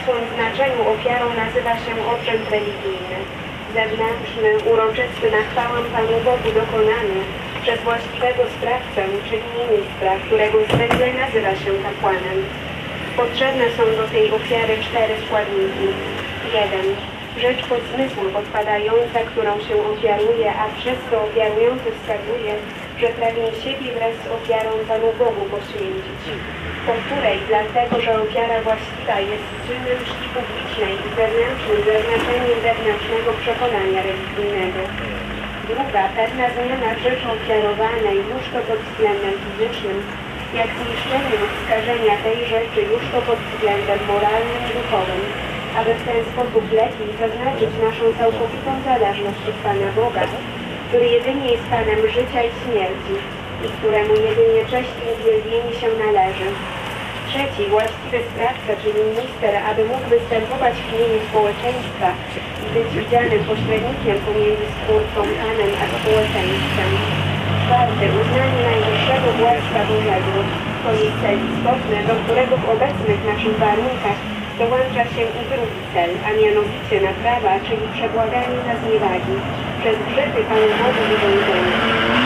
swym znaczeniu ofiarą nazywa się obrzęd religijny. Zewnętrzny, uroczysty na chwałę Panu Bogu dokonany przez właściwego sprawcę, czyli ministra, którego zwykle nazywa się kapłanem. Potrzebne są do tej ofiary 4 składniki. 1. Rzecz podzmysłu odpadająca, którą się ofiaruje, a przez co ofiarujący wskazuje, że pragnie siebie wraz z ofiarą Panu Bogu poświęcić. Po której, dlatego że ofiara właściwa jest czynem czci publicznej i zewnętrznym zaznaczeniem wewnętrznego przekonania religijnego. Druga, pewna zmiana w rzeczy ofiarowanej, już to pod względem fizycznym, jak zniszczenie lub skażenia tej rzeczy, już to pod względem moralnym i duchowym, aby w ten sposób lepiej zaznaczyć naszą całkowitą zależność od Pana Boga, który jedynie jest Panem życia i śmierci i któremu jedynie cześć i uwielbienie się należy. Trzeci, właściwy sprawca, czyli minister, aby mógł występować w imieniu społeczeństwa i być widzianym pośrednikiem pomiędzy Stwórcą Panem a społeczeństwem. Czwarty, uznanie najwyższego władztwa Bożego. To jest cel istotny, do którego w obecnych naszych warunkach dołącza się i drugi cel, a mianowicie naprawa, czyli przebłaganie za zniewagi przez grzechy Panu Bogu wyrządzone.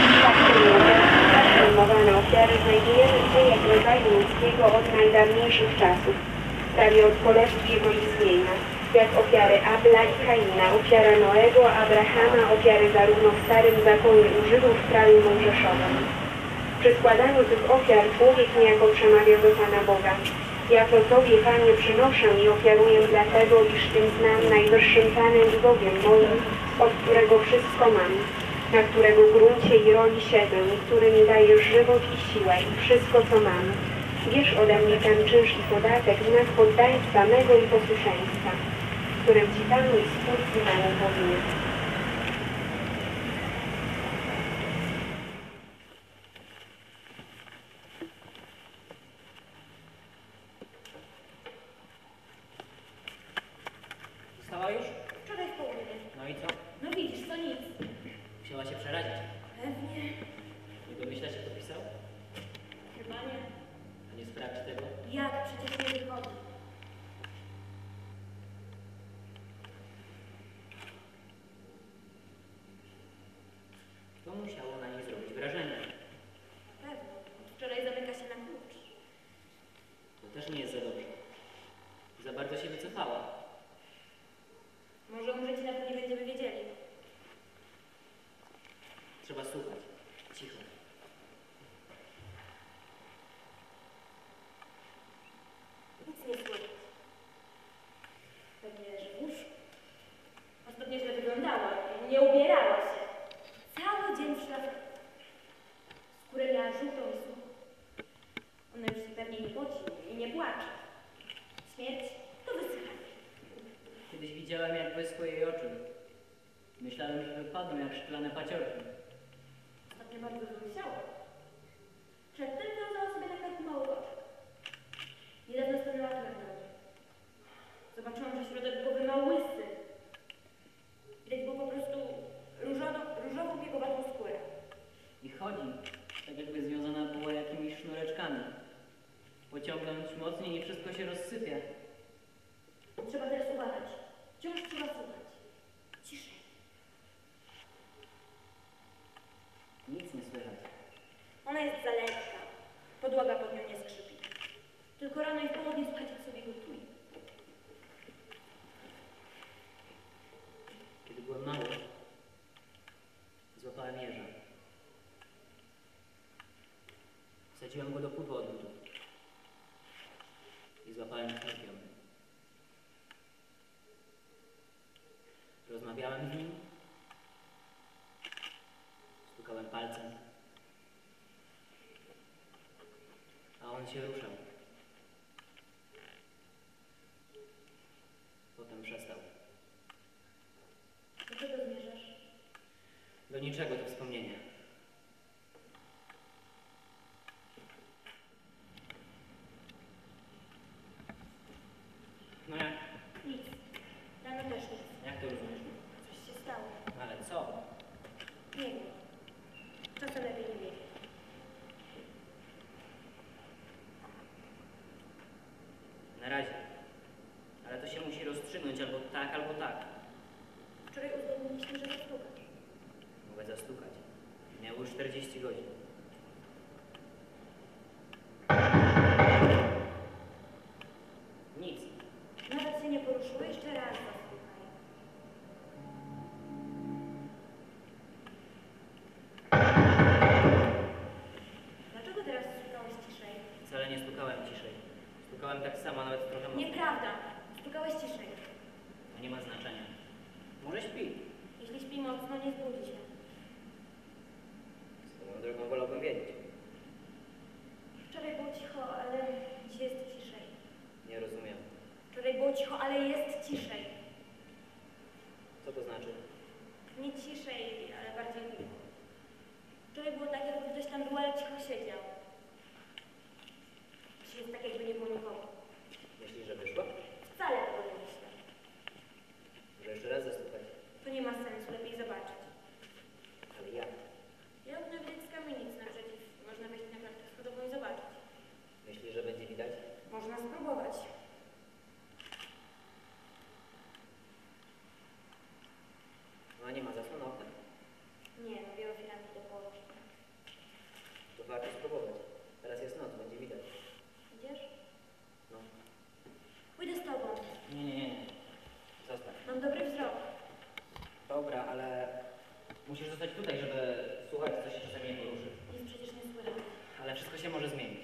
Tak pojmowane ofiary znajdujemy w dziejach rodzaju ludzkiego od najdawniejszych czasów, prawie od kolebki jego istnienia, jak ofiary Abla i Kaina, ofiara Noego, Abrahama, ofiary zarówno w Starym Zakonie u Żydów w kraju mojżeszowym. Przy składaniu tych ofiar człowiek niejako przemawia do Pana Boga. Ja to Tobie, Panie, przynoszę i ofiaruję dlatego, iż Tym znam najwyższym Panem i Bogiem moim, od którego wszystko mam, na którego gruncie i roli siedzę, który mi dajesz żywot i siłę i wszystko, co mam. Bierz ode mnie ten czynsz i podatek w znak poddaństwa mego i posłuszeństwa, którym Ci Panu i Stwórcy memu powinien. Wstała już? Wczoraj w południe. No i co? No widzisz, to nic. Musiała się przerazić. Pewnie. Nie domyśla się, kto pisał? Chyba nie. A nie sprawdzi tego? Jak? Przecież nie wychodzi. To musiało na niej zrobić wrażenie. Pewnie. Od wczoraj zamyka się na klucz. To też nie jest za dobrze. Za bardzo się wycofała. Może umrzeć na to nie będziemy wiedzieli. Trzeba słuchać. Cicho. Nic nie słychać. Pewnie leży w łóżku. Ostatnio źle wyglądała. Nie ubierała się. Cały dzień w szlafroku. Skórę miała żółtą i suchą. Ona już się pewnie nie poci i nie płacze. Śmierć to wysychanie. Kiedyś widziałem, jak wyschły jej oczy. Myślałem, że wypadną jak szklane paciorki. Ostatnio bardzo wymusiała. Przedtem wiązała sobie na karku mały oczek. Niedawno stanęła tu na mnie. Zobaczyłam, że środek głowy ma łysy. Widać było po prostu różową biegowatą skórę. I chodzi, tak jakby związana była jakimiś sznureczkami. Pociągnąć mocniej i wszystko się rozsypie. Trzeba teraz uważać. Wciąż trzeba słuchać. Ciszej. Nic nie słychać. Ona jest za lekka. Podłoga pod nią nie skrzypi. Tylko rano i w południe słuchać, jak sobie gotuje. Kiedy byłem mały, złapałem jeża. Wsadziłem go do pudła od butów. I złapałem skorpion. Rozmawiałem z nim. Stukałem palcem. A on się ruszał. Potem przestał. Do czego zmierzasz? Do niczego to wspomnienie. No jak? Nic. Rano też nic. Jak to rozumiesz? Coś się stało. Ale co? Nie wiem. Czasem lepiej nie wiedzieć. Na razie. Ale zrobić albo tak. Wczoraj uzgodniliśmy, że zastukasz. Mogę zastukać. Minęło już 40 godzin. Nic. Nawet się nie poruszyło, jeszcze raz zastukaj. Dlaczego teraz stukałeś ciszej? Wcale nie stukałem ciszej. Stukałem tak samo, nawet trochę mocniej. Nieprawda. Stukałeś ciszej. To nie ma znaczenia. Może śpi. Jeśli śpi mocno, nie zbudzi się. Swoją drogą wolałbym wiedzieć. Wczoraj było cicho, ale dziś jest ciszej. Nie rozumiem. Wczoraj było cicho, ale jest ciszej. Co to znaczy? Nie ciszej, ale bardziej cicho. Wczoraj było tak, jakby ktoś tam był, ale cicho siedział. Dziś jest tak, jakby nie było nikogo. Myślisz, że wyszła? Wcale tego nie myślę. Może jeszcze raz zastukać? To nie ma sensu, lepiej zobaczyć. Ale jak? Ja okno widać z kamienic naprzeciw. Można wejść na klatkę schodową i zobaczyć. Myślisz, że będzie widać? Można spróbować. No a nie ma zasłony okna. Nie, mówię o firanki do położenia. To warto spróbować. Teraz jest noc, będzie widać. Idziesz? No. Pójdę z tobą. Nie. Zostań. Mam dobry wzrok. Dobra, ale musisz zostać tutaj, żeby słuchać, co się czasami nie poruszy. Nic przecież nie słychać. Ale wszystko się może zmienić.